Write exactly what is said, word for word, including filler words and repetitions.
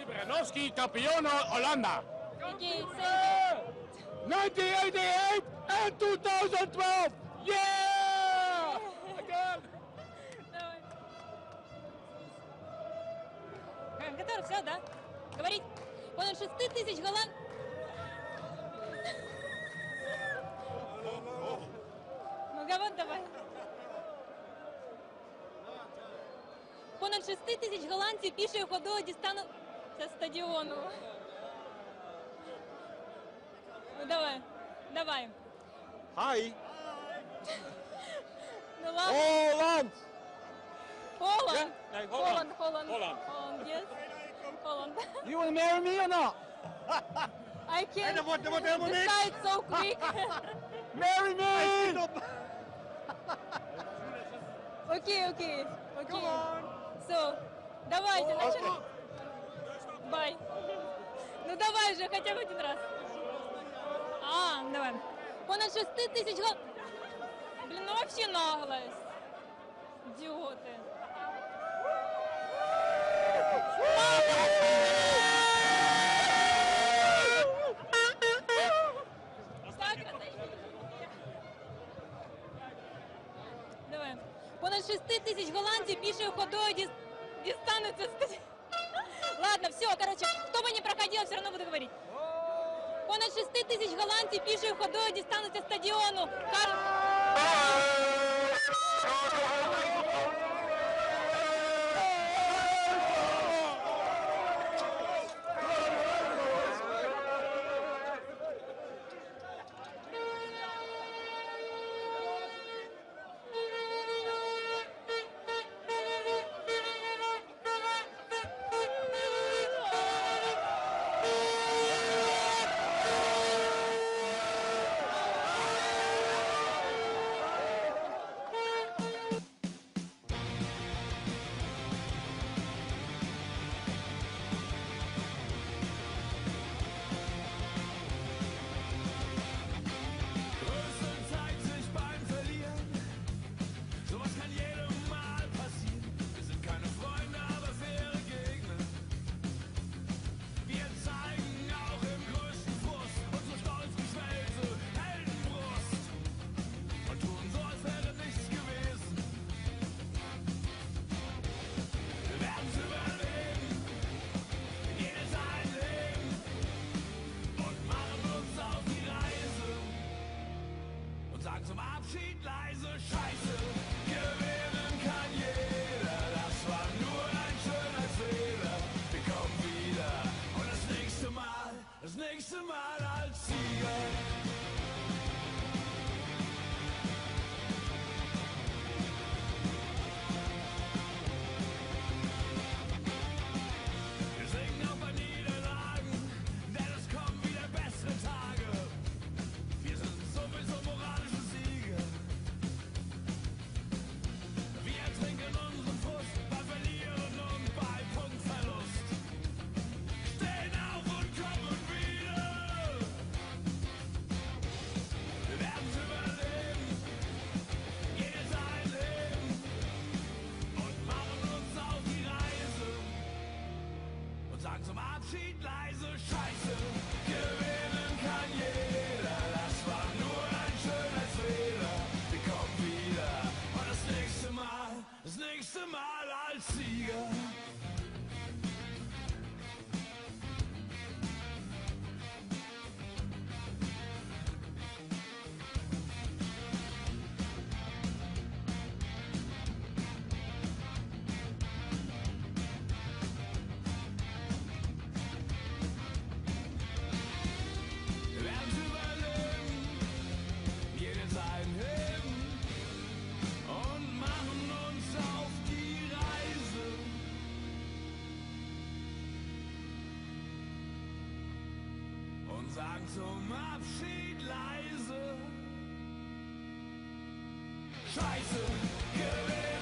Speranoski, Campione, Hollanda. Okay, say nineteen eighty-eight and two thousand twelve. Yeah! Again. Давай. Готов, все, да? Говорить. Понад шести тисяч голланд... Ну, Гавон, давай. Понад шести тисяч голландців пішою ходою дістануться стадіону. Ну, давай, давай. Hi. Ну, ладно. Holland. Holland. Nee, Holland, Holland. Holland. Holland. Holland, yes. Holland. You want to marry me or not? I can't dat wordt- dat wordt helemaal niks. decide so quick. Marry me! Окей, окей, окей. Все, давайте, начинаем. Бай. Ну давай же, хотя бы один раз. А, давай. Понад шести тисяч гол... Блин, ну вообще наглость. Идиоты. Давай. Понад шести тисяч голландців пішою ходою діс... дістануться стадіону. Ладно, все, короче, кто бы не проходил, все равно буду говорить. Понад шести тисяч голландців пішою ходою дістануться стадіону. Кар... Zum Abschied leise Scheiße, gewinnen kann jeder, das war nur ein schöner Fehler, wir kommen wieder und das nächste Mal, das nächste Mal als Sieger. Wir singen auch bei Niederlagen, denn es kommen wieder bessere Tage, wir sind sowieso moralisch. Sagen zum Abschied leise Scheiße, gewinnen kann jeder, das war nur ein schöner Fehler, wir kommen wieder und das nächste Mal, das nächste Mal als Sieger. Und sagen zum Abschied leise Scheiße, Gewehr.